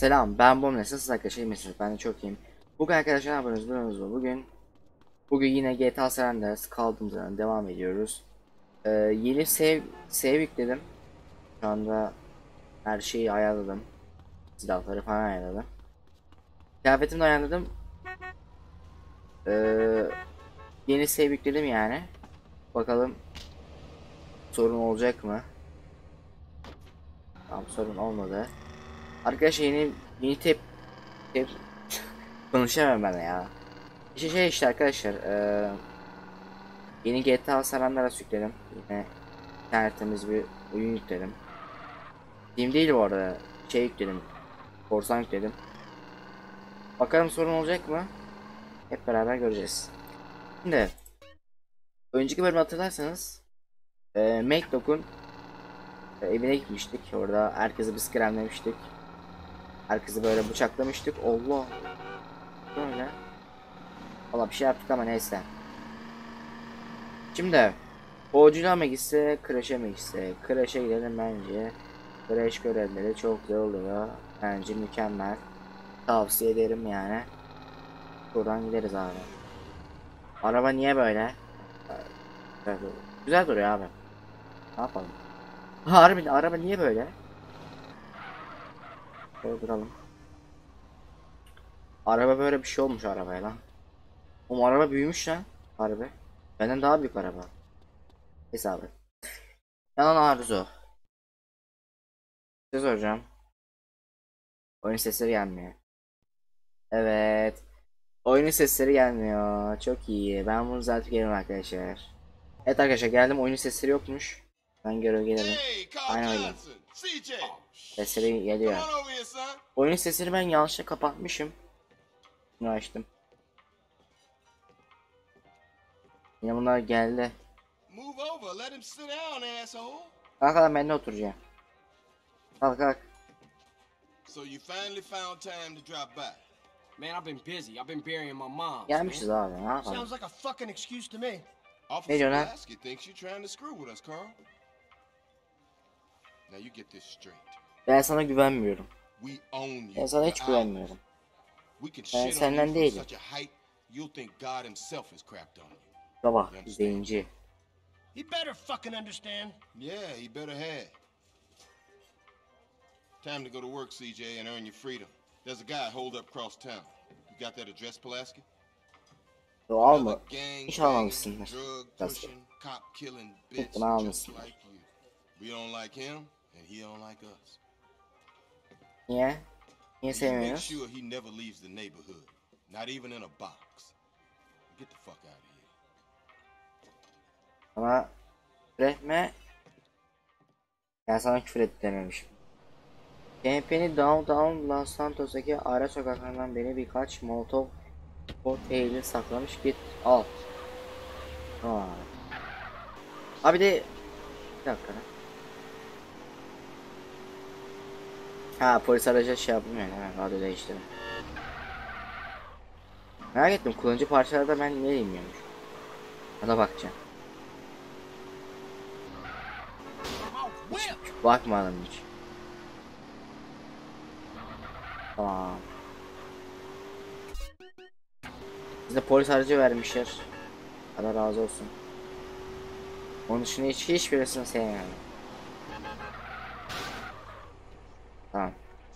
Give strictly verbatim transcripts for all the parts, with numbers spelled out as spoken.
Selam, ben Bomb. Nasılsınız arkadaşlar? İyi misiniz? Ben de çok iyiyim. Bugün arkadaşlar ne yapıyoruz biliyor musunuz? Bugün bugün yine G T A San Andreas kaldığımız yerden devam ediyoruz. Ee, yeni save save yükledim. Şu anda her şeyi ayarladım. Silahları falan ayarladım. Kıyafetimi de ayarladım. Ee, Yeni save yükledim yani. Bakalım sorun olacak mı? Tamam, sorun olmadı. Arkadaşlar yeni yeni tep tep konuşamam ben ya. İşte şey işte arkadaşlar. Ee, Yeni G T A San Andreas yükledim. Yine tertemiz bir oyun yükledim. Steam değil bu arada. Şey yükledim. Korsan yükledim. Bakalım sorun olacak mı? Hep beraber göreceğiz. Şimdi önceki bölümü hatırlarsanız e, Macdog'un e, evine gitmiştik. Orada herkesi biz kremlemiştik. Herkesi böyle bıçaklamıştık. Allah. Böyle. Valla bir şey yaptık ama neyse. Şimdi Hocu'na mı gitse, Crash'e mi gitse? Crash'e gidelim bence. Crash görevleri çok güzel oluyor. Bence mükemmel. Tavsiye ederim yani. Buradan gideriz abi. Araba niye böyle? Güzel duruyor, güzel duruyor abi. Ne yapalım? Ha, harbi araba niye böyle? Şöyle duralım. Araba böyle bir şey olmuş arabaya lan. O araba büyümüş lan. Harbi. Benden daha büyük araba. Hesabı. Yalan arzu. Size soracağım. Oyun sesleri gelmiyor. Evet. Oyunun sesleri gelmiyor. Çok iyi. Ben bunu zaten gelirim arkadaşlar. Evet arkadaşlar geldim. Oyunun sesleri yokmuş. Ben görev gelelim. Aynen öyle. Sesleri geliyor. Oyunun sesini ben yanlışlıkla kapatmışım. Bunu açtım. Yine bunlar geldi. Kalk kalk, ben de oturacağım. Kalk kalk. So you finally found time to drop by. Man, I've been busy. I've been burying my mom. Gelmişiz abi. Ne yapalım? Sounds like a fucking excuse to me. Officer Lasky thinks you're trying to screw with us, Carl. Now you get this straight. Ben sana güvenmiyorum. We own you. Ben sana hiç güvenmiyorum. We can Ben shit on senden you değilim. from such a height, you'll think God himself has crapped on you. Baba, zenci. He better fucking understand. Yeah, he better have. Time to go to work, C J, and earn your freedom. There's a guy holed up across town. You got that address, Pulaski? O alma. Hiç almamışsındır. Drug cop killing bitch Bunu almışsın. like you. We don't like him, and he don't like us. Niye? Niye You make sevmiyoruz? sure he never leaves the neighborhood, not even in a box. Get the fuck out of here. Ama küfür etme. Ben sana küfür et dememişim. Campini Downtown Los Santos'taki ara sokaklarından beri birkaç Molotov kokteyli saklamış, git al. Aa. Abi de bir dakika. Ha, polis aracı şey yapmıyor yani, radyo değiştirdim. Merak ettim, kullanıcı parçalarda ben ne bilmiyormuş. Ona bakacağım. Hiç, hiç bakmadım hiç. Tamam. Bize polis aracı vermişler. Allah razı olsun. Onun dışında hiç hiçbirisini sevmiyorum. Tamam.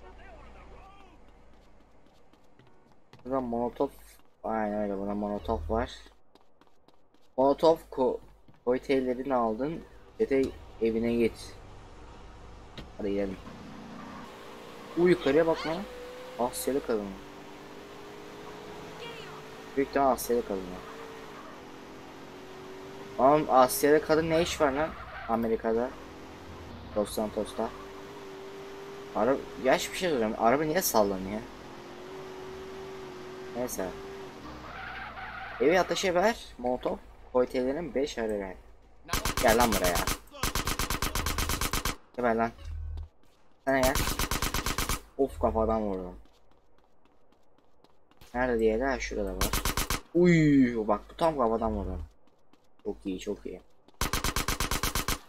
Burada Molotov. Aynen öyle, buna Molotov var. Molotov ko kokteylerini aldın. Dede evine git. Hadi gidelim. U yukarıya bakma. Asyalı kadın. Büyük ihtimal Asyalı kadın. Oğlum Asyalı kadın ne iş var lan Amerika'da? Los Santos'ta. Araba, yaş bir şey soracağım. Araba niye sallanıyor? Neyse. Evi ateşe ver. Molotov. Koytelerin beş arı ver. Gel lan buraya. Gel lan. Sana gel. Of, kafadan vurdum. Nerede diğerler? Şurada var. Uy, bak bu tam kafadan vurdum. Çok iyi, çok iyi.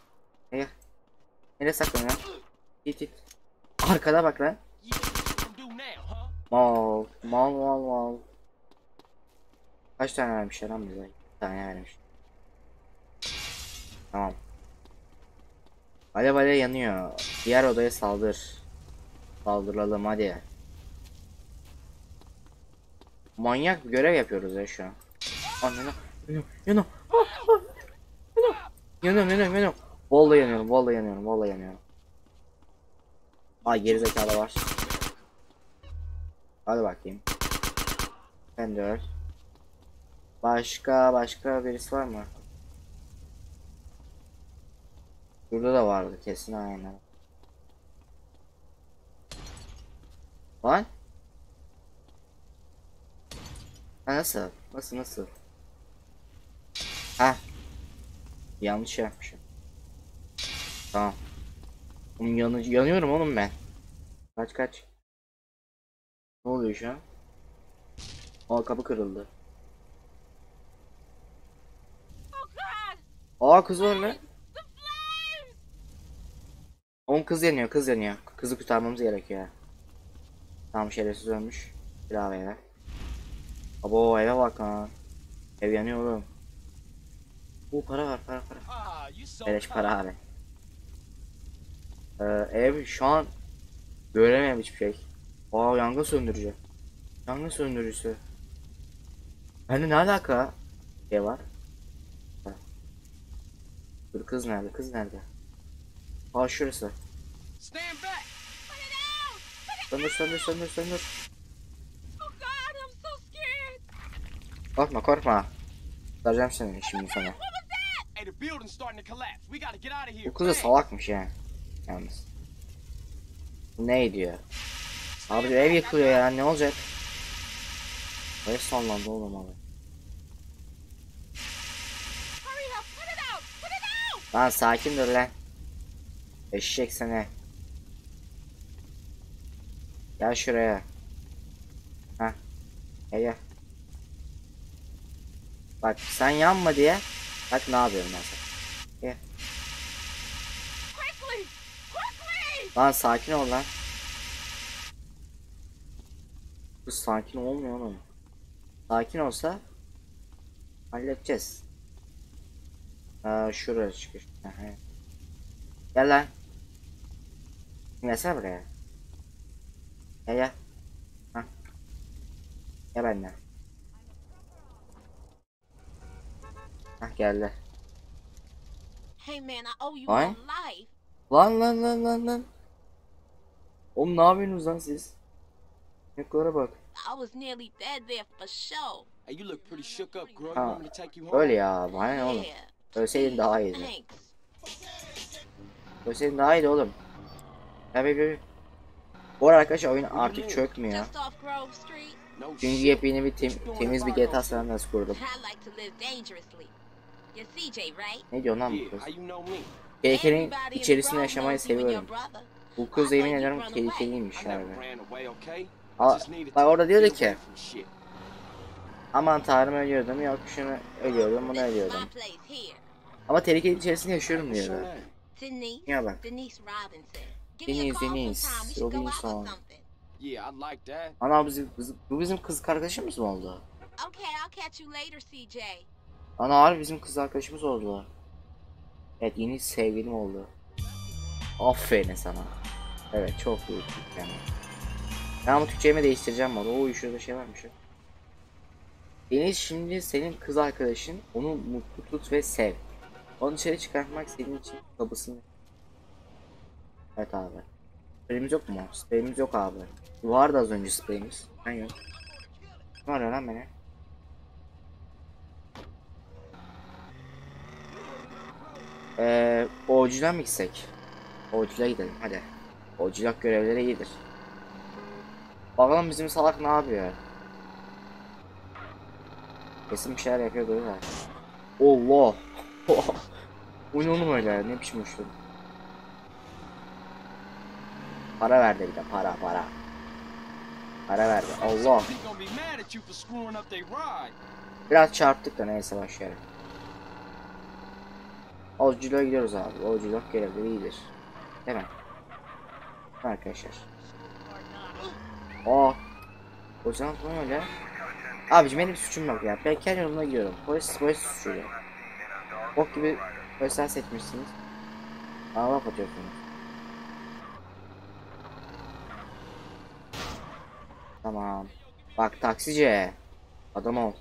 Gel. Nereye saklanıyor? Git git. Arkada bak lan. now, huh? Mal, mal, mal, mal. Kaç tane vermişler lan bize? Bir tane vermiş. Tamam. Alev alev yanıyor. Diğer odaya saldır. Saldıralım hadi. Manyak bir görev yapıyoruz ya şu an. Anne, yanıyorum, yanıyorum. Yanıyorum, yanıyorum, yanıyorum. Vallahi yanıyorum, vallahi yanıyorum, vallahi yanıyorum. Ay gerizekalı var. Hadi bakayım. Ben de öl. Başka başka birisi var mı? Burada da vardı kesin aynen. Lan? Ha, nasıl? Nasıl nasıl? Ha? Yanlış yapmışım. Tamam. Oğlum yanı yanıyorum oğlum ben. Kaç kaç. Ne oluyor şu an? Aa kapı kırıldı. Aa kız var lan. Oğlum kız yanıyor, kız yanıyor. Kızı kurtarmamız gerekiyor. Tamam şerefsiz ölmüş. Bir daha eve. Abo eve bak lan. Ev yanıyor oğlum. Bu para var, para para. Ah, you so Beleş kind. para abi. Ee, ev şu an göremiyorum hiçbir şey. Aa yangın söndürücü. Yangın söndürücüsü. Bende ne alaka? Şey var. Ha. Dur kız nerede? Kız nerede? Aa şurası. Stand back. Söndür söndür söndür söndür. Oh God, I'm so scared. Korkma korkma. Kurtaracağım seni şimdi sana. Hey, the building's starting to collapse. We gotta get out of here. Bu kız da fast. salakmış ya. Yalnız. Bu ne diyor? Abi ev yıkılıyor ya ne olacak? Ev sallandı oğlum abi. Hurry up, put it out, put it out. Lan sakin dur lan. Eşek seni. Gel şuraya. Heh. Gel gel. Bak sen yanma diye. Bak ne yapıyorum ben sana. Gel. Quickly, quickly. Lan sakin ol lan. Bu sakin olmuyor oğlum. Sakin olsa halledeceğiz. Aa, şuraya çıkış. Aha. Gel lan. Gelsene buraya. Gel gel. Hah. Gel benimle. Hah geldi. Hey man, I owe you Why? my life. Lan lan lan lan lan. Oğlum ne yapıyorsunuz lan siz? Yukarı bak. I was nearly dead there for sure. Hey, you look pretty shook up, girl. You Ha, want me to take you home? öyle ya. Bana ne oğlum? Yeah. Ölseydin daha iyiydi. Thanks. Ölseydin daha iyiydi oğlum. Ya be be. Bu arada arkadaşlar oyun artık çökmüyor. Just off Grove Street. No Çünkü shit. yepyeni bir tem temiz bir G T A San Andreas kurdum. I like to live dangerously. You're C J, right? Ne diyor lan bu Yeah, kız? how you know me? Tehlikenin Everybody in içerisinde Grove yaşamayı knows you and your seviyorum. brother. Bu kız yemin I think ederim you run away. tehlikeliymiş I never abi. ran away, okay? I Aa, just needed bak to orada diyordu get ki, away from shit. aman tanrım ölüyordum, yok şunu ölüyordum, bunu This is ölüyordum. my place here. Ama tehlikenin içerisinde yaşıyorum What's your diyordu. name? Denise. Ya bak. Denise Robinson. Give me a Deniz, call Deniz, sometime. We should go out or Robinson. something. Yeah, I like that. Ana bizim, bizim, bu bizim kız arkadaşımız mı oldu? Okay, I'll catch you later, C J. Ana harbi bizim kız arkadaşımız oldu. Evet yeni sevgilim oldu. Aferin sana. Evet çok büyük yani. Ben ama Türkçe'mi değiştireceğim valla. Oo şurada şey varmış. ya. Deniz şimdi senin kız arkadaşın. Onu mutlu tut ve sev. Onu dışarı çıkartmak senin için babasını. Evet abi. Spreyimiz yok mu? Spreyimiz yok abi. Vardı az önce spreyimiz. Ben yok. Ne arıyor lan beni? Eee Oğucu'dan mı gitsek? Oğucu'ya gidelim hadi. Oğuculuk görevleri iyidir. Bakalım bizim salak ne yapıyor? Kesin bir şeyler yapıyor böyle. Allah! Bu ne oğlum öyle? Ne biçim uçtu? Para verdi bir de para para. Para verdi. Allah! He gonna be mad at you for screwing up their ride. Biraz çarptık da neyse başlayalım. Oğuculuğa gidiyoruz abi. Oğuculuk görevleri iyidir. Değil mi? Arkadaşlar. Aa. O zaman bu öyle. Abicim benim bir suçum yok ya. Ben kendi yoluma gidiyorum. Polis polis suçuyla. Bok gibi polisler seçmişsiniz. Bana laf atıyorsunuz. Tamam. Bak taksici. Adam ol.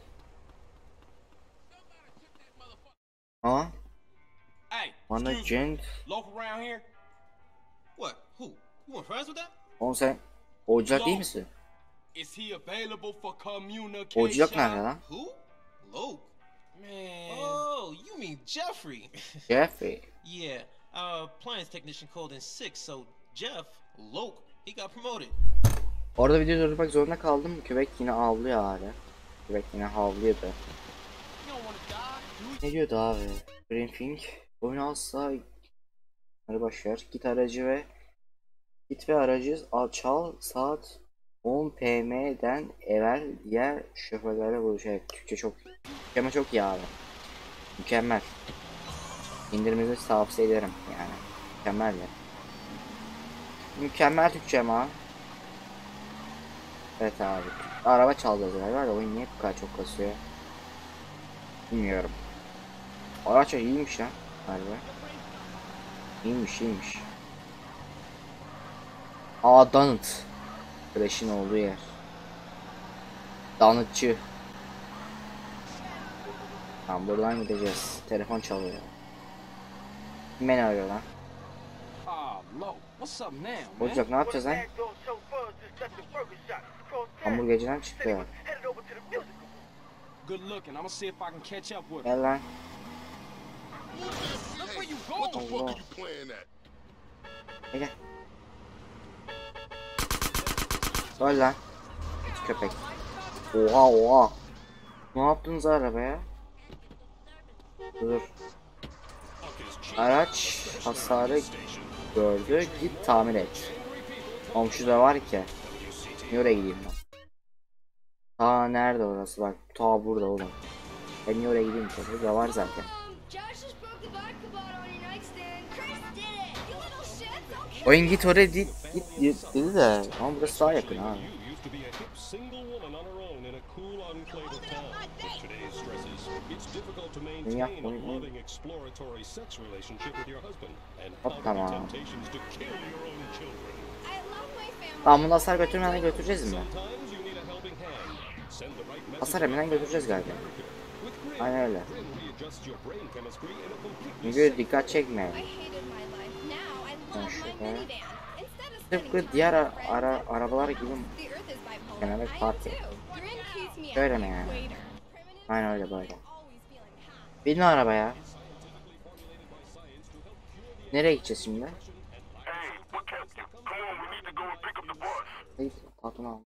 Ha? Hey, Bana excuse me. gent. Local around here? What? Who? You want friends with that? Oğlum sen oyuncak değil misin? Is he available for communication? Oyuncak nerede lan? Who? Loke. Man. Oh, you mean Jeffrey? Jeffrey. Yeah, our appliance technician called in sick, so Jeff, Loke, he got promoted. Orada video durdurmak zorunda kaldım. Köpek yine havlıyor hala. Köpek yine havlıyordu. You don't wanna die, do Ne diyordu abi? Briefing. Oyunu asla hadi başlar. Git aracı ve git ve aracı al çal saat on P M'den evvel diğer şoförlerle buluşacak. Türkçe çok Türkçeme çok iyi abi. Mükemmel. İndirmenizi tavsiye ederim yani. Mükemmel ya. Mükemmel Türkçem ha. Evet abi. Araba çalacağız galiba da oyun niye bu kadar çok kasıyor? Bilmiyorum. Araç iyiymiş lan galiba. İyiymiş iyiymiş. Aa Donut. Crash'in olduğu yer. Donutçı. Tamam buradan gideceğiz. Telefon çalıyor. Kim beni arıyor lan? Ah, Lo, what's up now, man? Olacak ne yapacağız lan? Hamburgerciden çıktı. Good looking. I'ma see if I can catch up with him. Gel lan. Look where you What the going. fuck Allah. are you playing at? Gel gel. Öl lan. Köpek. Oha oha. Ne yaptınız arabaya? Dur. Araç hasarı gördü. Git tamir et. Komşu da var ki. Niye oraya gideyim ben? Ta nerede orası bak. Ta burada oğlum. Ben niye oraya gideyim ki? Burada var zaten. Josh just broke the vodka bottle on your nightstand. Chris did it! You little shits! I'll kill Oyun git oraya git, git dedi de. Ama burası daha yakın abi. used to be a hip single woman on her own in a cool enclave of town. With today's stresses, it's difficult to maintain Yeah, a wait, wait. loving exploratory sex relationship with your husband and Hop, how tamam. the temptations to kill your own children. I love my family. Tamam bunu hasar götürmeden götüreceğiz mi? Sometimes you need a helping hand. Send the right message. Hasar hemen götüreceğiz galiba. With Grin, Aynen öyle. Grin readjusts your brain chemistry in a completely Çünkü dikkat çekme. I hated my life. Now I love my şurada. minivan. Instead of Tıpkı spending diğer time ara, with ara friends, arabalar gibi the earth is bipolar. genelde I am parti. too. Grin keeps me at Öyle the mi yani? equator. Aynen öyle böyle. Always feeling happy. Binin arabaya. Nereye gideceğiz şimdi? Hey, patron al.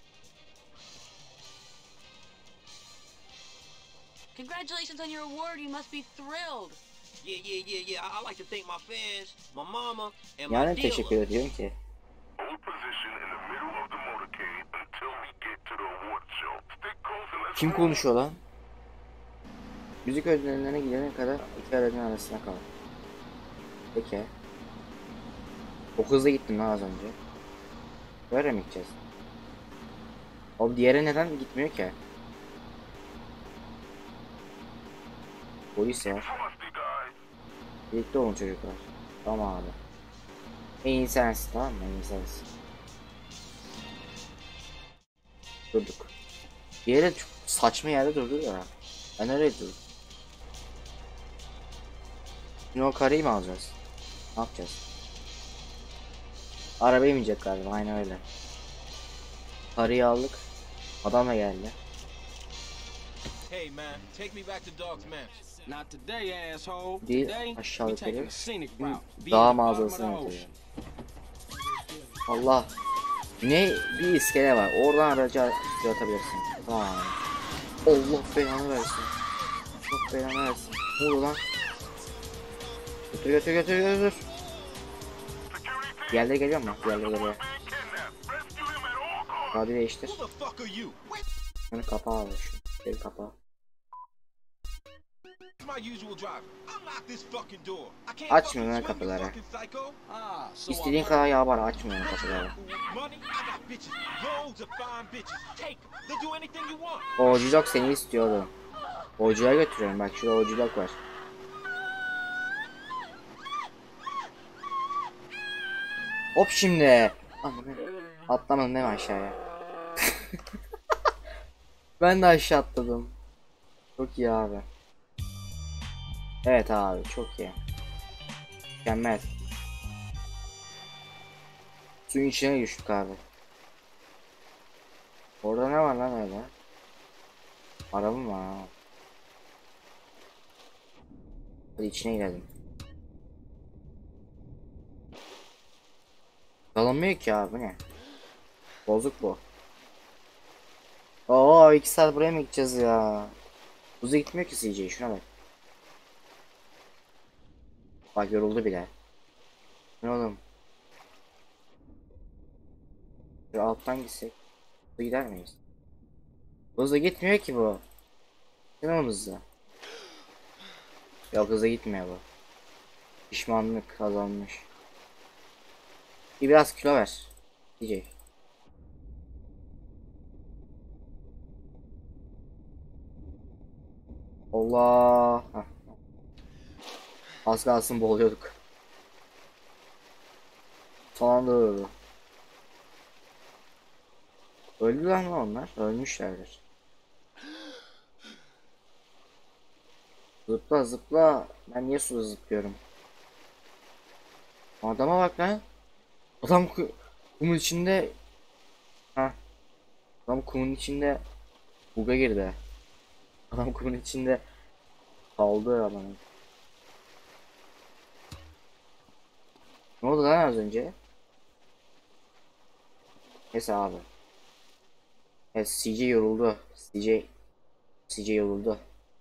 Congratulations on your award. You must be thrilled. Yeah, yeah, yeah, yeah. I, I like to thank my fans, my mama, and my Yani dealer. teşekkür ediyorum ki. Hold position in the middle of the motorcade until we get to the award show. Stick close and let's Kim roll. konuşuyor lan? Müzik ödüllerine gidene kadar iki aracın arasında kal. Peki. Çok hızlı gittim lan az önce. Böyle mi gideceğiz? Abi diğeri neden gitmiyor ki? Polis var. Trusty guys. Birlikte olun çocuklar. Tamam abi. En iyi sensin tamam mı? En iyi sensin. Durduk. Bir yere çok saçma yerde durdu ya. Ben nereye durdum? Şimdi o karıyı mı alacağız? Ne yapacağız? Arabaya binecek galiba aynen öyle. Karıyı aldık. Adam da geldi. Hey man, take me back to Dog's Mansion. Not today, asshole. Değil, Today, aşağı we taking yukarı. a scenic route. Be in the Dağ bottom of mağazasına the götürüyor. ocean. Allah. Ne bir iskele var. Oradan aracı atabilirsin. Tamam. Allah belanı versin. Çok belanı versin. Ne oldu lan? Götür götür götür götür. Diğerleri geliyor mu? Diğerleri geliyor. Radyo değiştir. Who the fuck are you? Bunu kapa abi şu. Geri kapa. to my usual driver. Unlock this fucking door. I can't Açmıyor lan fucking swim, you kapıları. fucking psycho. Ah, so İstediğin I kadar yağ var, açmıyor lan kapıları. Money, I got bitches. Loads of fine bitches. Take them. They'll do anything you want. Oğuculuk seni istiyordu. Oğuculuğa götürüyorum, bak şurada oğuculuk var. Hop şimdi. Atlamadım değil mi aşağıya? Ben de aşağı atladım. Çok iyi abi. Evet abi, çok iyi. Mükemmel. Suyun içine düştük abi. Orada ne var lan öyle? Araba mı var? Hadi içine girelim. Dalamıyor ki abi, bu ne? Bozuk bu. Oo, iki saat buraya mı gideceğiz ya? Hızlı gitmiyor ki C J, şuna bak. Bak yoruldu bile. Ne oğlum? Şöyle alttan gitsek hızlı gider miyiz? Hızlı gitmiyor ki bu. Değil mi hızlı? Yok, hızlı gitmiyor bu. Pişmanlık kazanmış. Bir biraz kilo ver C J. Allah. Heh. Az kalsın boğuluyorduk. Son anda öldü. Öldüler mi onlar? Ölmüşlerdir. Zıpla zıpla. Ben niye suda zıplıyorum? Adama bak lan. Adam ku kumun içinde. Ha. Adam kumun içinde buga girdi. Adam kumun içinde kaldı adamın. Ne oldu lan az önce? Neyse abi. Evet, C J yoruldu. C J C J yoruldu.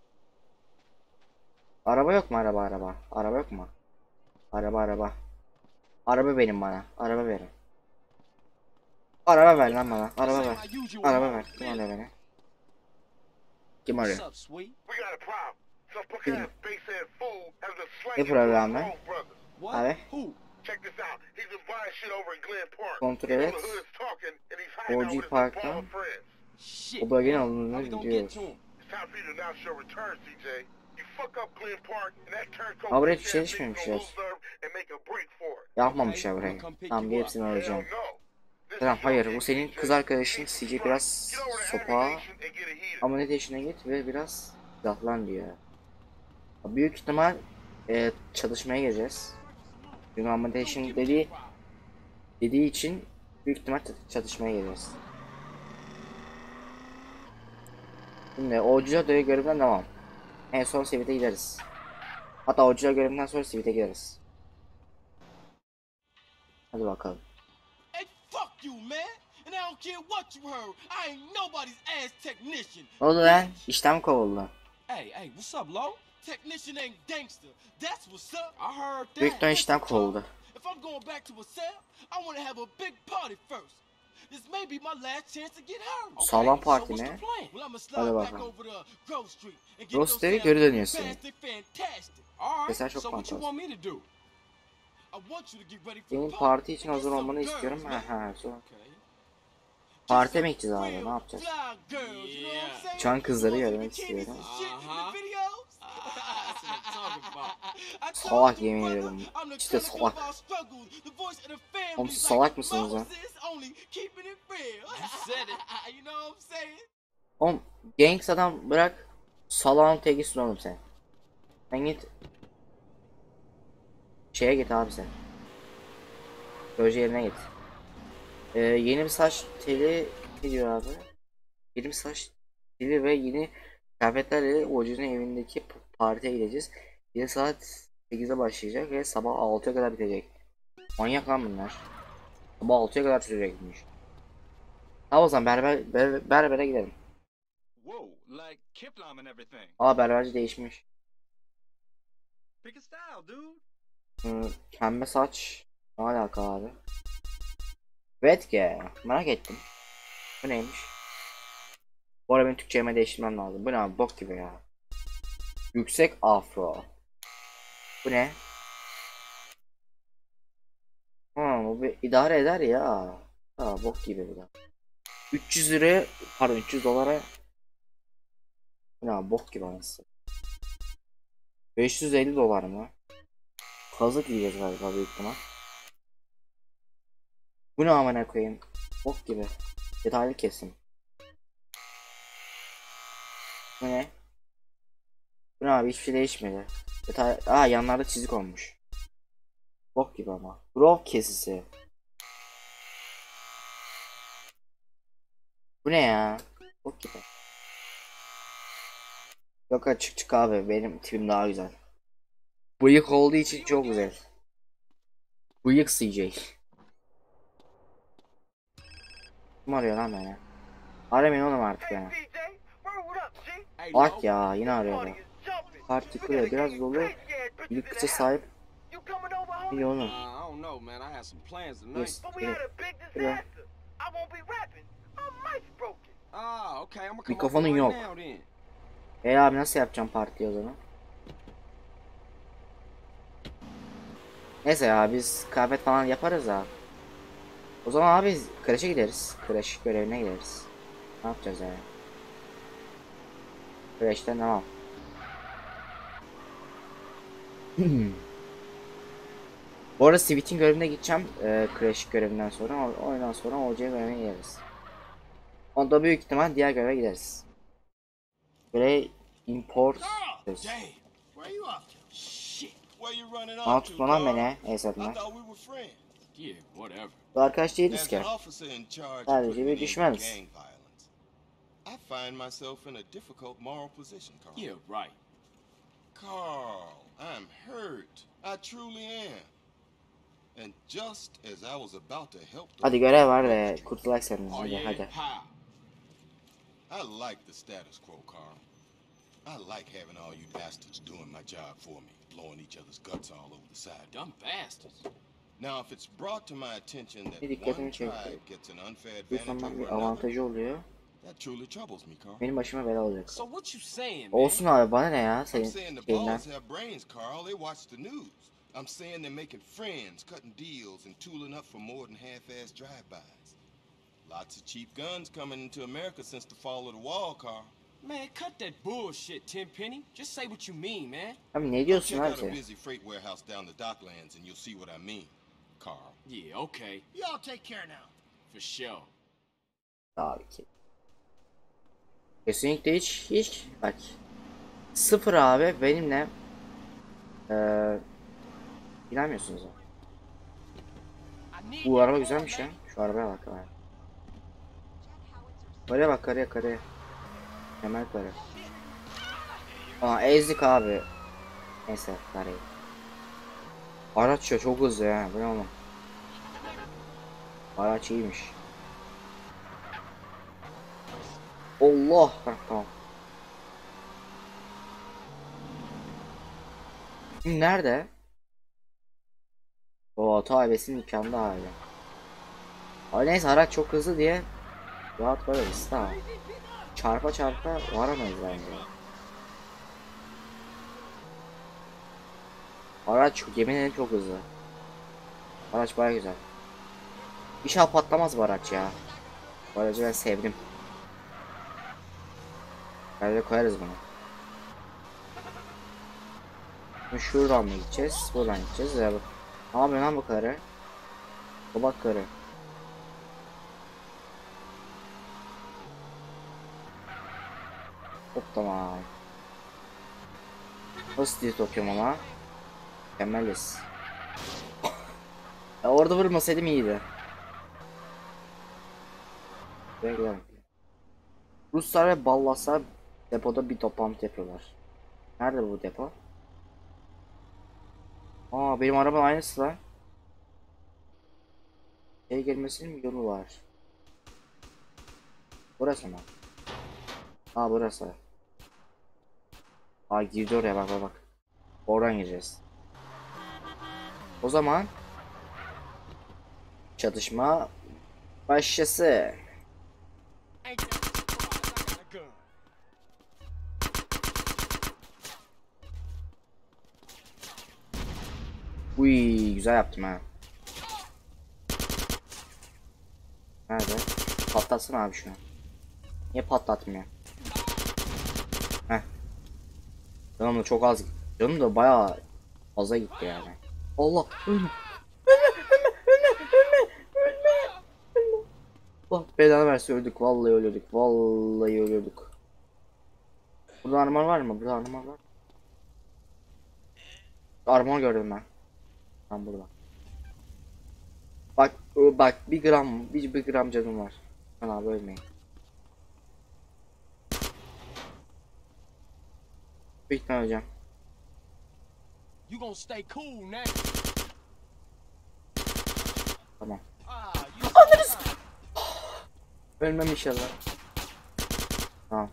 Araba yok mu, araba araba? Araba yok mu? Araba araba. Araba benim bana. Araba verin. Araba ver lan bana. Araba ver. Araba ver. Kim arıyor beni? Kim arıyor? What's up, sweet? We got a problem. Some punk-ass bass-head fool has been Ne slanging programı? Home brothers. What? Abi. Who? Check this out. He's been buying shit over in Glen Park. Kontrol You know et. the hood's talking, and he's hiding out O G with his Park'tan bald friends. Shit. o bölgenin How we alındığını gonna get biliyoruz. to him? It's time for you to announce your return, C J. You fuck up Glen Park, and that turncoat Ha, buraya bitch-ass şey nigga's gonna düşmemişler. lose nerve and make a break for it. Yapmamışlar burayı. Tamam, bir hepsini Hell alacağım. no. This Tamam, is hayır, your bu senin C J. kız arkadaşın. C J biraz Get over to sopa, Ammunition and get a heater. ammunition'a git ve biraz silahlan diyor. Büyük ihtimal e, çalışmaya gireceğiz. Çünkü ammunition dediği dediği için büyük ihtimal çatışmaya gireceğiz. Şimdi Ocular Döyü görevden devam. En son seviyede gideriz. Hatta Ocular görevinden sonra seviyede gideriz. Hadi bakalım. Hey, fuck you, man. And I don't care what you heard. I ain't nobody's ass technician. Ne oldu lan? İşten kovuldu. Hey, hey, what's up, Lo? Technician ain't gangster. That's what's up. I heard Büyük that. ihtimal işten kovuldu. If I'm going back to a cell, I want to have a big party first. This may be my last chance to get her. Sağlam so parti what's ne? the plan? Well, I'ma Hadi slide back bakalım. over to Grove Street and get Grove those Street'e cells geri dönüyorsun. fantastic, fantastic. All right. Mesela çok So what you fantastik. want me to do? I want you to get ready for Senin the parti için and hazır get olmanı some istiyorum. girls, Ha man. ha. Sonra. Okay. Partiye mi gideceğiz abi? Ne yapacağız? Fly girls, you know what I'm saying? Çan kızları You görmek want some bikinis istiyorum. and shit in the Uh-huh. videos? That's what I'm talking about. I told Salak you, yemin brother, ediyorum. I'm the İşte chronicle salak. of our struggles, the voice of the family, Oğlum like salak mısınız lan? Moses, only keeping it real. You said it. You know what I'm saying? Oğlum gangs adam bırak. Salağın tekisin oğlum sen. Sen git. Şeye git abi sen. Proje yerine git. Ee, yeni bir saç teli ne diyor abi? Yeni bir saç teli ve yeni kıyafetlerle Ocu'nun evindeki p- partiye gideceğiz. Yine saat sekizde başlayacak ve sabah altıya kadar bitecek. Manyak lan bunlar. Sabah altıya kadar sürecekmiş. Tamam, o zaman berber, ber, berbere gidelim. Whoa, like Kiplam and everything. Aa, berberci değişmiş. Pick a style, dude. Hmm, pembe saç. Ne alaka abi? Wetge. Merak ettim. Bu neymiş? Bu arada benim Türkçe'ye değiştirmem lazım. Bu ne abi? Bok gibi ya. Yüksek afro. Bu ne? Ha, bu bir idare eder ya. Ha, bok gibi bu da. üç yüz liraya, pardon üç yüz dolara. Ya bok gibi anasını. beş yüz elli dolar mı? Kazık yiyeceğiz galiba büyük ihtimal. Bu ne amına koyayım? Bok gibi. Detaylı kesim. Bu ne? Bu ne abi, hiçbir şey değişmedi. Detay... Aa, yanlarda çizik olmuş. Bok gibi ama. Grove kesisi. Bu ne ya? Bok gibi. Yok açık çık abi, benim tipim daha güzel. Bıyık olduğu için çok güzel. Bıyık C J. Kim arıyor lan beni? Aramayın oğlum artık beni. Hey, Bak Lo. ya, yine arıyorlar. Partiküle biraz dolu. İlk kıça sahip. İyi oğlum. Uh, I don't know, man. I had some plans tonight. Yes. Evet. Evet. Ah, okay. I'm gonna come Mikrofonun over yok. right now then. E abi nasıl yapacağım partiyi o zaman? Neyse ya, biz kıyafet falan yaparız ha. O zaman abi kreşe gideriz. Kreş görevine gideriz. Ne yapacağız yani? Kreşten tamam. Bu arada Sweet'in görevine gideceğim. E, kreş görevinden sonra. O- Ondan sonra O C görevine gideriz. Onda büyük ihtimal diğer göreve gideriz. Böyle import. Damn. Where you off to? Shit. Where you running Aa, off to, tutma lan Carl? beni. I Esat'la. thought we were friends. Yeah, whatever. Bu arkadaş değiliz As ki. an officer in charge of Sadece putting bir an end to düşmeniz. gang violence, I find myself in a difficult moral position, Carl. Yeah, right. Carl, I'm hurt. I truly am. And just as I was about to help the Hadi görev var ve kurtulak senin. Oh Hadi yeah, hadi. how? I like the status quo, Carl. I like having all you bastards doing my job for me, blowing each other's guts all over the side. Dumb bastards. Now, if it's brought to my attention that Bir dikkatimi one çekti. tribe gets an unfair Bu advantage zaman bir over another, avantajı oluyor. that truly troubles me, Carl. Benim başıma bela olacak. So what you saying, man? Olsun abi, bana ne ya I'm senin saying the şeyinden. balls have brains, Carl. They watch the news. I'm saying they're making friends, cutting deals, and tooling up for more than half-assed drive-bys. Lots of cheap guns coming into America since the fall of the wall, Carl. Man, cut that bullshit, Tenpenny. Just say what you mean, man. Abi ne diyorsun Check abi out a sen? busy freight warehouse down the docklands, and you'll see what I mean, Carl. Yeah, okay. Y'all take care now. For sure. Tabii ki. Kesinlikle hiç hiç bak. Sıfır abi benimle eee bilemiyorsunuz abi. Bu araba güzelmiş ya. Şu arabaya bak abi. Karaya bak, karaya karaya. Hemen karaya. Aa, ezdik abi. Neyse karayı. Araç ya çok hızlı ya. Bu ne oğlum? Araç iyiymiş. Allah. Heh, tamam. Şimdi nerede? O taibesinin nikahında hala. Abi neyse, araç çok hızlı diye rahat varırız, tamam. Çarpa çarpa varamayız bence. Araç yemin ederim çok hızlı. Araç baya güzel. İnşallah patlamaz bu araç ya. Bu aracı ben sevdim. Böyle koyarız bunu. Şimdi şuradan mı gideceğiz? Buradan gideceğiz ya. Ne yapıyor lan bu karı? Babak karı. Hop, tamam. Nasıl diye okuyorum ama. Mükemmeliz. Ya orada vurmasaydım iyiydi. Bekle. Ruslar ve Ballaslar depoda bir toplantı yapıyorlar. Nerede bu depo? Aa, benim arabanın aynısı lan. Şey gelmesinin bir yolu var. Burası mı? Aa, burası. Aa, girdi oraya, bak bak bak. Oradan gireceğiz. O zaman çatışma başlasın. Ain't that surprised? I got a gun. Uy güzel yaptım ha. Nerede? Patlatsana abi şunu. Niye patlatmıyor? Heh. Canım da çok az. Canım da bayağı fazla gitti yani. Allah ölme. Allah belanı versin, öldük. Vallahi ölüyorduk. Vallahi ölüyorduk. Burada armor var mı? Burada armor var. Armor gördüm ben. Tam burada. Bak bak bir gram bir, bir gram canım var. Ben abi ölmeyin. Büyük ihtimal öleceğim. You gonna stay cool now. Tamam. Ah, you Ölmem inşallah. Tamam.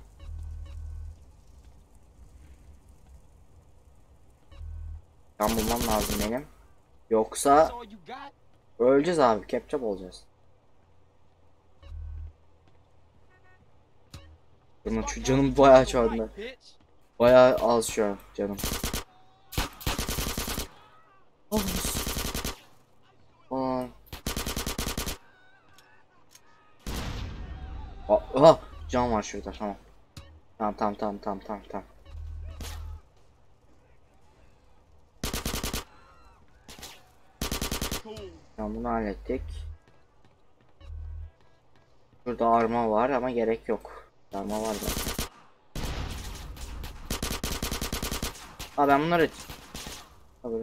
Can bulmam lazım benim. Yoksa That's all you got? öleceğiz abi. Ketçap olacağız. Benim şu canım bayağı şu anda. Bayağı az şu an canım. Aa. Aha, can var şurada, tamam. Tamam tamam tamam tamam tamam tamam. Tamam, bunu hallettik. Burada arma var ama gerek yok. Arma var zaten. Aa, ben bunları Abi.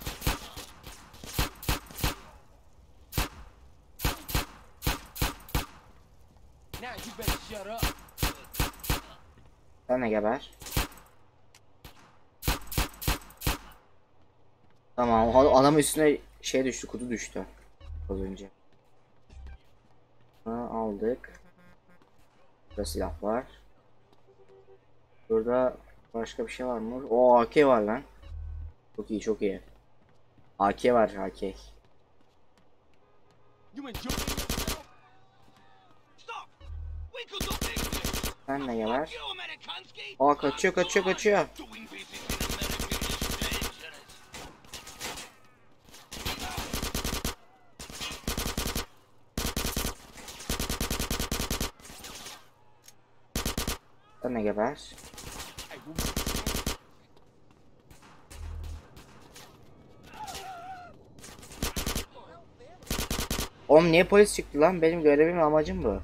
Now you better shut up. Sen de geber. Tamam, adamın üstüne şey düştü, kutu düştü az önce. Ha, aldık. Burada silah var. Burada başka bir şey var mı? O A K var lan. Çok iyi, çok iyi. A K var, A K. You enjoying yourself? Stop. We could do business. Sen de geber. You Amerikanski. Aa, kaçıyor kaçıyor kaçıyor. Doing business in America is dangerous. Sen de geber. Hey, who- Oğlum niye polis çıktı lan? Benim görevim, amacım bu.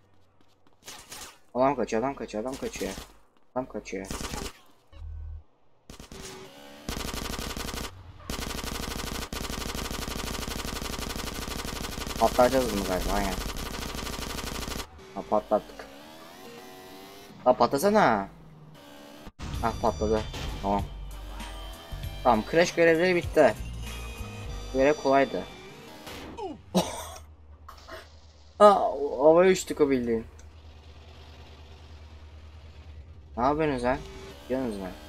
Adam kaçıyor, adam kaçıyor, adam kaçıyor. Adam kaçıyor. Patlayacağız bunu galiba, aynen. Ha, patlattık. Ha, patlasana. Ha, patladı. Tamam. Tamam, crash görevleri bitti. Görev kolaydı. Ha, havaya uçtuk o bildiğin. Ne yapıyorsunuz lan? Gidiyorsunuz lan.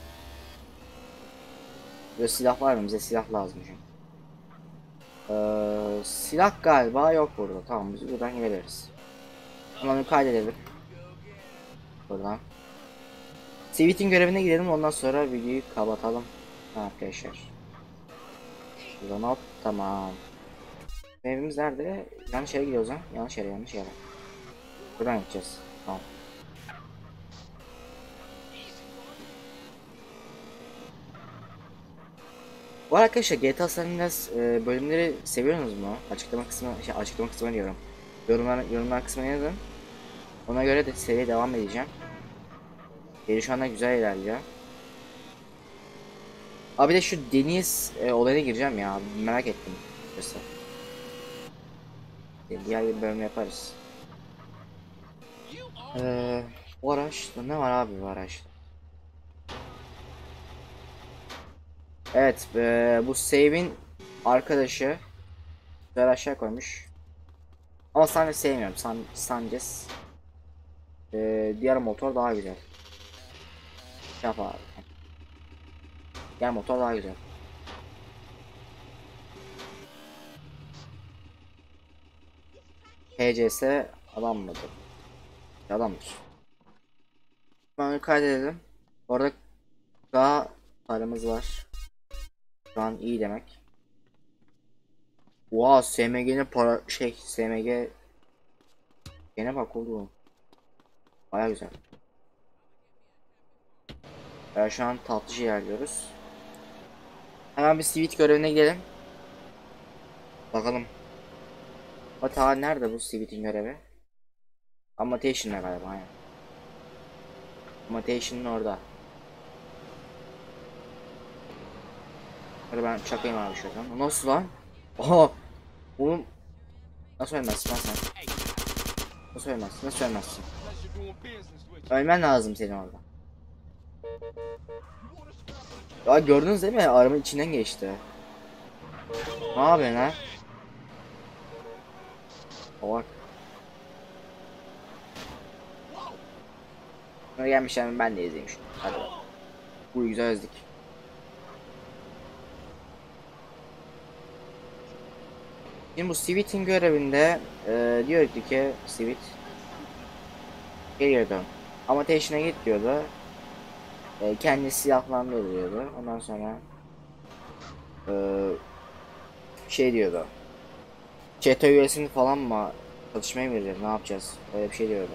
Burada silah var mı? Bize silah lazım çünkü. Ee, silah galiba yok burada. Tamam, biz buradan gideriz. Hemen kaydedelim. Buradan. Sivit'in görevine gidelim, ondan sonra videoyu kapatalım. Arkadaşlar. Şuradan hop, tamam. Evimiz nerede? Yanlış yere gidiyoruz ha. Yanlış yere, yanlış yere. Buradan gideceğiz. Tamam. Bu arkadaşlar G T A San Andreas e, bölümleri seviyorsunuz mu? Açıklama kısmı, şey, açıklama kısmı diyorum. Yorumlar, yorumlar kısmına yazın. Ona göre de seriye devam edeceğim. Seri şu anda güzel ilerliyor. Abi de şu deniz e, olayına gireceğim ya. Merak ettim. Mesela. Diğer bir bölüm yaparız. Ee, bu araçta ne var abi bu araçta? Evet, e, bu save'in arkadaşı güzel aşağı koymuş. Ama Sanchez sevmiyorum. San Sanchez. E, diğer motor daha güzel. Yap abi. Diğer motor daha güzel. H C S adam mıdır? Adamdır. Ben kaydedelim. Orada daha paramız var. Şu an iyi demek. Oha, S M G'nin para şey S M G gene bak oğlum. Baya güzel. Ya şu an tatlıcı ilerliyoruz. Hemen bir Sweet görevine gidelim. Bakalım. Hatta nerede bu Sweet'in görevi? Amatation'da galiba yani. Amatation'ın orada. Hadi ben çakayım abi şuradan. Nasıl lan? Oha! Oğlum nasıl ölmezsin lan sen? Nasıl ölmezsin? Nasıl ölmezsin? Ölmen lazım senin orada. Ya gördünüz değil mi? Arabanın içinden geçti. Ne yapıyorsun ha? Bak. Buna gelmişler, ben de izleyeyim şunu. Hadi bak. Bu güzel özledik. Şimdi bu Sweet'in görevinde e, diyor ki Sweet geliyordu. Ama Amatation'a git diyordu. E, kendi silahlandı diyordu. Ondan sonra e, şey diyordu. Çete üyesini falan mı çalışmaya mı vereceğiz? Ne yapacağız? Öyle bir şey diyordu.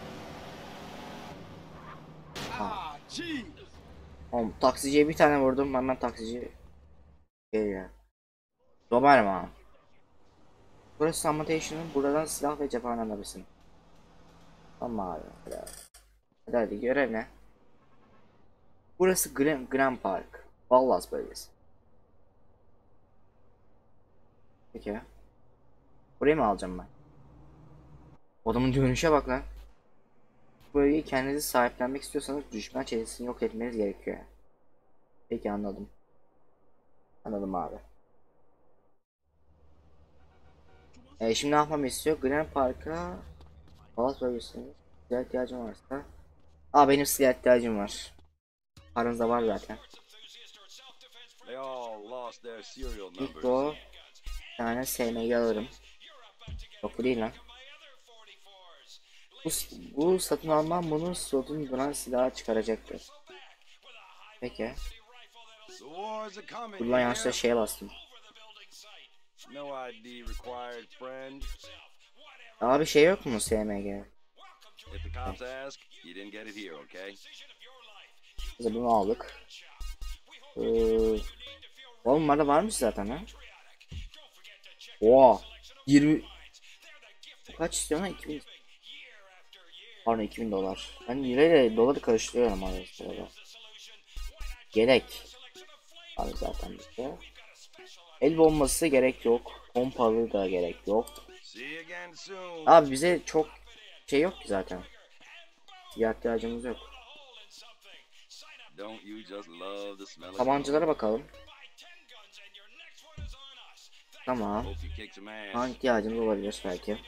Ha. Oğlum, taksiciye bir tane vurdum, hemen taksici geliyor. Doberman. Burası Amatation'ın, buradan silah ve cephane alabilirsin. Tamam abi. Hadi, hadi, hadi görev ne? Burası Grand, Grand Park. Ballas bölgesi. Peki. Burayı mı alacağım ben? Adamın dönüşe bak lan. Bu bölgeyi kendinizi sahiplenmek istiyorsanız düşman çetesini yok etmeniz gerekiyor. Peki, anladım. Anladım abi. E şimdi ne yapmamı istiyor? Grand Park'a Ballas bölgesine silah ihtiyacım varsa. Aa, benim silah ihtiyacım var. Paranızda var zaten. İlk o bir tane S M G alırım. Yok değil lan. Bu, bu satın almam bunun slotun duran silahı çıkaracaktır. Peki. Buradan yanlışlıkla şeye bastım. Abi şey yok mu S M G? Biz bunu aldık. Ee, oğlum bunlarda varmış zaten ha. Oha. yirmi kaç istiyor lan? iki bin. Pardon, iki bin dolar. Ben lirayla doları karıştırıyorum abi sırada. Gerek. Abi zaten işte. El bombası gerek yok. Pompalı da gerek yok. Abi bize çok şey yok ki zaten. Ya ihtiyacımız yok. Tabancalara bakalım. Tamam. Hangi ihtiyacımız olabilir belki?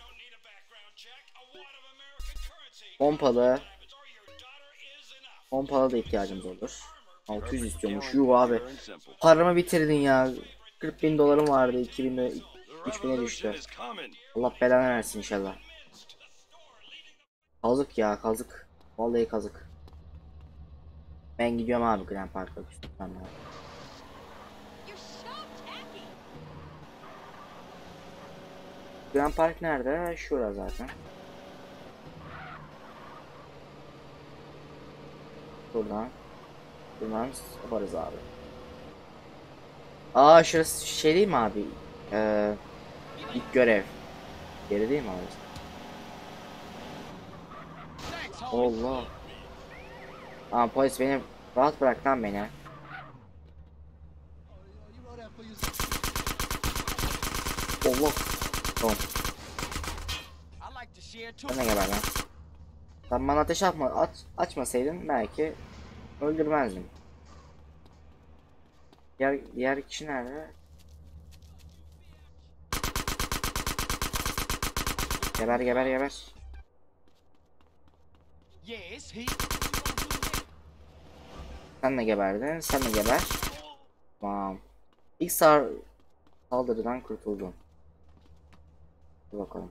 Pompalı. Pompalı da ihtiyacımız olur. altı yüz istiyormuş. Yuh abi. Paramı bitirdin ya. kırk bin dolarım vardı. iki bin, üç bine düştü. Allah belanı versin inşallah. Kazık ya, kazık. Vallahi kazık. Ben gidiyorum abi Grand Park'a. Grand Park nerede? Şurada zaten. Buradan. Buradan yaparız abi. Aa, şurası şey değil mi abi? Ee, ilk görev. Geri değil mi abi? Allah. Aa, polis beni rahat bırak lan beni. Allah. Tamam. Sen ne geber lan? Sen bana ateş atma, aç, açmasaydın belki öldürmezdim. Diğer, diğer kişi nerede? Geber geber geber. Sen de geberdin, sen de geber. Tamam. İlk sar saldırıdan kurtuldum. Dur bakalım.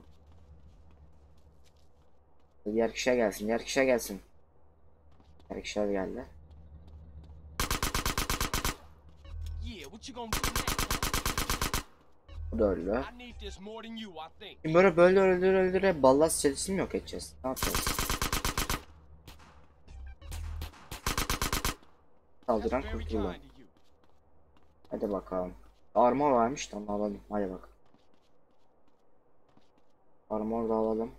Diğer kişiye gelsin, diğer kişiye gelsin. Diğer kişiler geldi. What you gonna do next? Bu da öldü. I need this more than you, I think. Şimdi böyle böyle öldüre öldüre ballas çelisini mi yok edeceğiz? Ne yapacağız? Saldıran That's very kurtuldu. kind of you. Hadi bakalım. Armor varmış, tamam alalım. Hadi bak. Armor da alalım.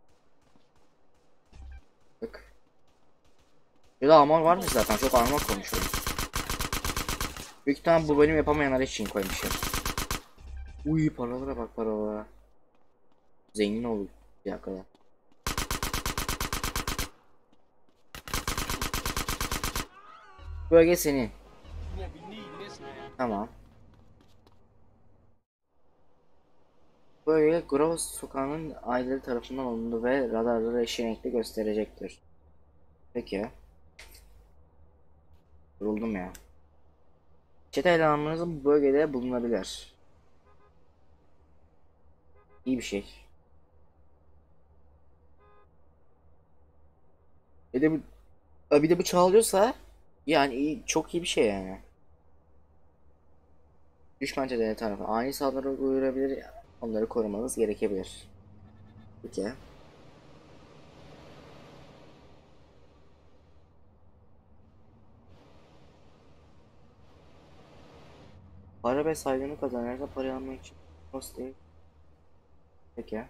Bak. Bir de armor varmış zaten, çok armor koymuşum. Büyük ihtimalle bu bölüm yapamayanlar için koymuşum. Uy, paralara bak, paralara. Zengin olduk bir dakikada. Bölge senin. You won't be needing this, man. Tamam. Bölge Grove sokağının aileleri tarafından alındı ve radarları eşenekli gösterecektir. Peki. Yoruldum ya. Çete elemanlarınız bu bölgede bulunabilir. İyi bir şey. Bir de bu, bir de bu çağırıyorsa yani iyi, çok iyi bir şey yani. Düşman çeteleri tarafı ani saldırı uğrayabilir, onları korumanız gerekebilir. Peki. Para ve saygını kazanırsa para almak için post değil. Peki.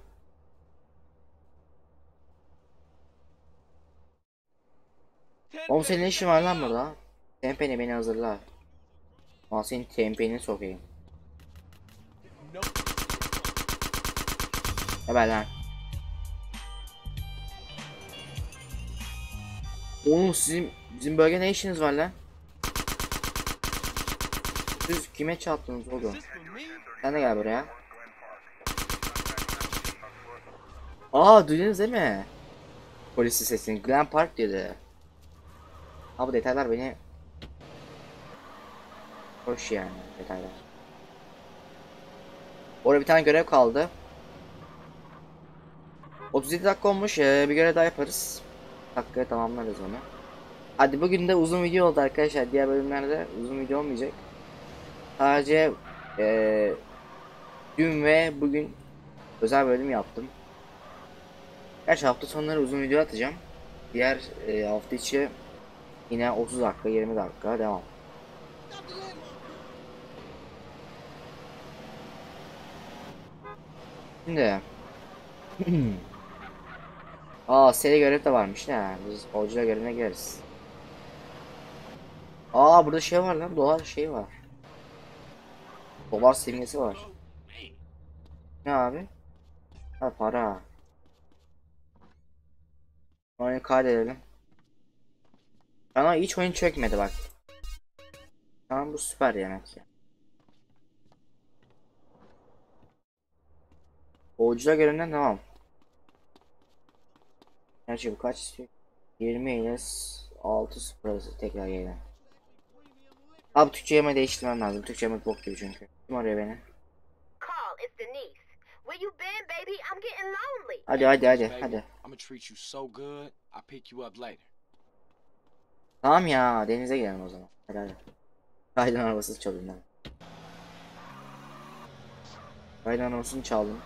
Oğlum senin ne işin var lan burada? Tempeni beni hazırla. Al senin tempeni sokayım. Haber lan. Oğlum sizin bizim bölge ne işiniz var lan? Siz kime çarptınız oğlum? Sen de gel buraya. Aa, duydunuz değil mi? Polisin sesini Glen Park dedi. Abi detaylar beni hoş yani, detaylar. Orada bir tane görev kaldı. otuz yedi dakika olmuş. Ee, bir görev daha yaparız. Dakikaya tamamlarız onu. Hadi bugün de uzun video oldu arkadaşlar. Diğer bölümlerde uzun video olmayacak. Sadece ee, dün ve bugün özel bölüm yaptım. Gerçi hafta sonları uzun video atacağım. Diğer e, hafta içi yine otuz dakika, yirmi dakika devam. Şimdi aa, seri görev de varmış ne? Biz avcılar görevine gireriz. Aa, burada şey var lan, dolar şey var. Dolar simgesi var. Ne abi? Ha, para. Oyunu kaydedelim. Bana hiç oyun çökmedi bak. Tamam, bu süper yemek ya. Oyuncular görevinden devam. Gerçi bu kaç istiyor? yirmi ile altı sıfır arası tekrar yayın. Abi Türkçe yeme değiştirmem lazım. Türkçe yemek bok gibi çünkü. Kim arıyor beni? Call, it's Denise. Where you been, baby? I'm getting lonely. Hadi hadi hadi Baby, hadi. I'm gonna treat you so good. I'll pick you up later. Tamam ya, denize gidelim o zaman. Hadi hadi. Kaydan arabasını çalayım ben. Kaydan arabasını çaldım.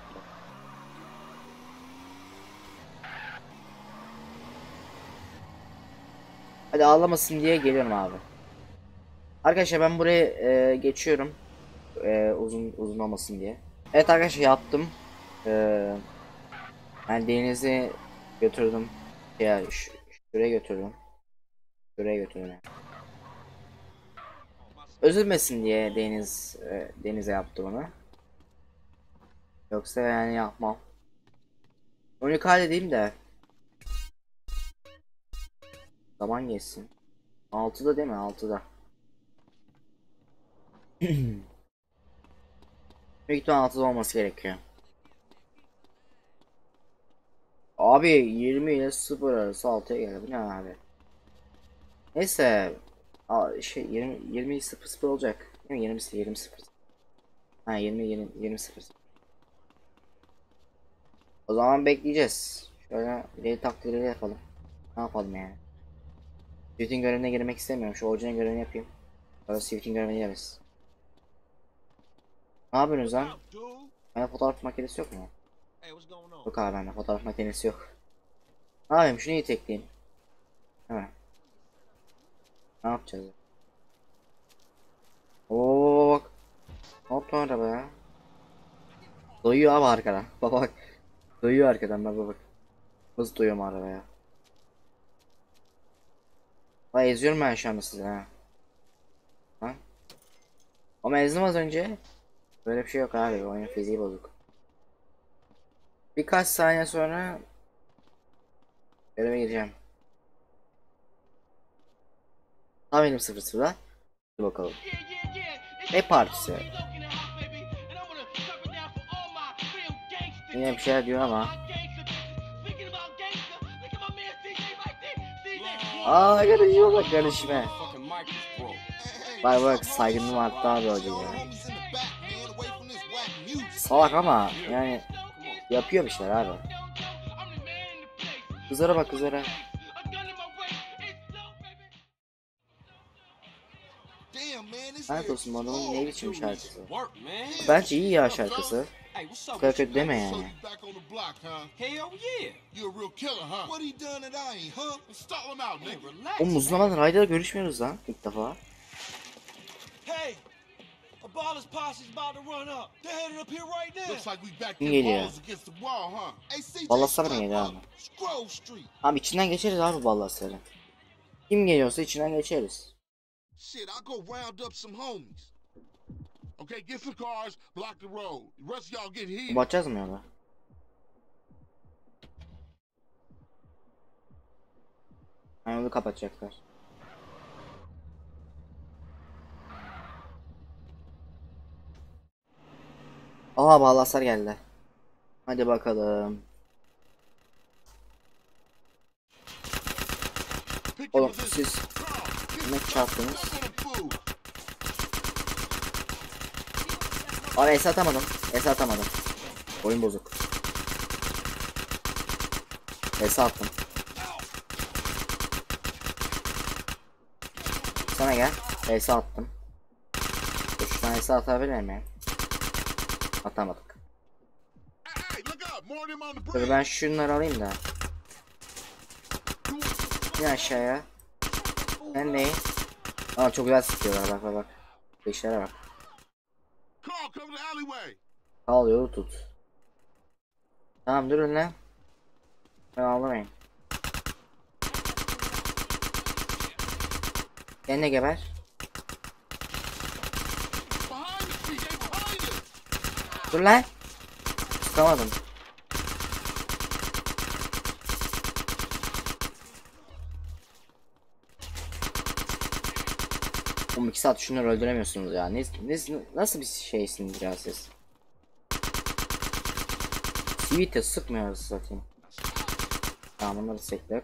Hadi ağlamasın diye geliyorum abi. Arkadaşlar ben buraya e, geçiyorum. E, uzun uzun olmasın diye. Evet arkadaşlar, yaptım. E, ben denize götürdüm. Ya şu, şuraya götürdüm. Şuraya götürdüm. Üzülmesin diye deniz e, denize yaptım onu. Yoksa yani yapmam. Onu kaydedeyim de. Zaman geçsin. altıda değil mi? altıda. Büyük ihtimalle altıda olması gerekiyor. Abi yirmi ile sıfır arası altıya geldi. Bu ne abi? Neyse. Aa, şey yirmi yirmi sıfır sıfır olacak. Değil mi? yirmi yirmi sıfır. Ha yirmi yirmi yirmi sıfır. O zaman bekleyeceğiz. Şöyle ileri takdirleri yapalım. Ne yapalım yani? Swift'in görevine girmek istemiyorum. Şu orijinal görevini yapayım. Sonra Swift'in görevini yeriz. Ne yapıyorsunuz lan? Up, dude. Bende fotoğraf makinesi yok mu? Hey, what's going on? Yok abi, bende fotoğraf makinesi yok. Ne yapayım, şunu iyi tekleyeyim. Hemen. Ne yapacağız? Oo bak. Ne yaptı araba ya? Doyuyor abi arkadan. Bak bak. Doyuyor arkadan, bak bak. Nasıl doyuyorum arabaya? Bak eziyorum ben şu anda sizi ha. Ha? Ama ezdim az önce. Böyle bir şey yok abi. Oyun fiziği bozuk. Birkaç saniye sonra göreve gireceğim. Tam benim sıfır sıfıra. Hadi bakalım. Ne partisi? Yine bir şeyler diyor ama. Aa karışıma bak, karışma. Fucking mic is broke. Bak bak, saygınlığım arttı abi hoca ya. Salak ama yani yapıyor bir şeyler abi. Kızlara bak, kızlara. Lanet olsun, bu adamın ne biçim şarkısı. Work, man. Bence iyi ya şarkısı. Hey, what's Bu up? kadar with you, kötü deme man? yani. Back on the block, huh? Hell yeah. You a real killer, huh? What he done that I ain't, huh? Stall him out, Hey, nigga. relax. Oğlum uzun zamandır Rayda'da görüşmüyoruz lan ilk defa. Hey, a baller's posse's about to run up. They're headed up here right now. Looks like we back Kim in geliyor? balls against the wall, huh? Hey, C J, Ballaslar mı strap geliyor up. abi? Scrove Street. Abi içinden geçeriz abi ballasları. Kim geliyorsa içinden geçeriz. Shit, I'll go round up some homies. Okay, get some cars, block the road. The rest of y'all get here. Bakacağız mı yola? Ha, yolu kapatacaklar. Aa ballaslar geldi. Hadi bakalım. Oğlum siz ne çarptınız? Abi es atamadım. Es atamadım. Oyun bozuk. Es attım. Sana gel. Es attım. Üç tane es atabilir miyim? Atamadık. Dur ben şunları alayım da. İn aşağıya. Ben neyi? Aa çok güzel sıkıyorlar, bak bak bak. İşlere bak. Al yolu tut. Tamam durun lan. Ben ağlamayın. Kendine geber. Dur lan. Tutamadım. Oğlum iki saat şunları öldüremiyorsunuz ya. Ne, ne, nasıl bir şeysiniz ya siz? Sweet'e sıkmıyoruz zaten. Tamam bunları sektik.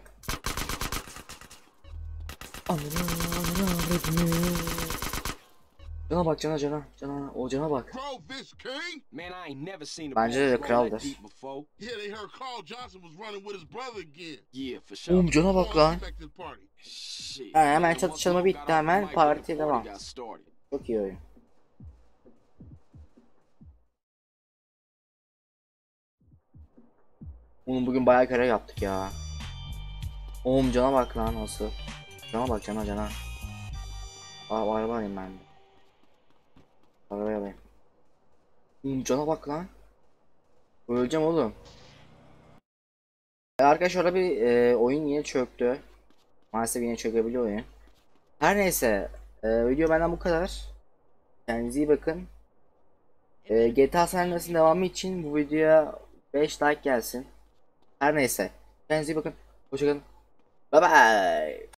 Cana bak, cana cana cana o cana bak. Man, I ain't never seen a Bence de boss roll kraldır. that deep before. Yeah, they heard Carl Johnson was running with his brother again. Yeah, for sure. Oğlum cana bak lan. Shit. Ha, hemen Man, once çatışma Mo bitti, got off the hemen mic, parti the devam. got started. Çok iyi oyun. Oğlum bugün bayağı görev yaptık ya. Oğlum cana bak lan nasıl. Cana bak, cana cana. Aa araba alayım ben de. Arabaya alayım. Oğlum cana bak lan. Öleceğim oğlum. E, arkadaşlar orada bir e, oyun yine çöktü. Maalesef yine çökebiliyor oyun. Her neyse. E, video benden bu kadar. Kendinize iyi bakın. E, G T A San Andreas'ın devamı için bu videoya beş like gelsin. Her neyse. Kendinize iyi bakın. Hoşçakalın. Bye bye.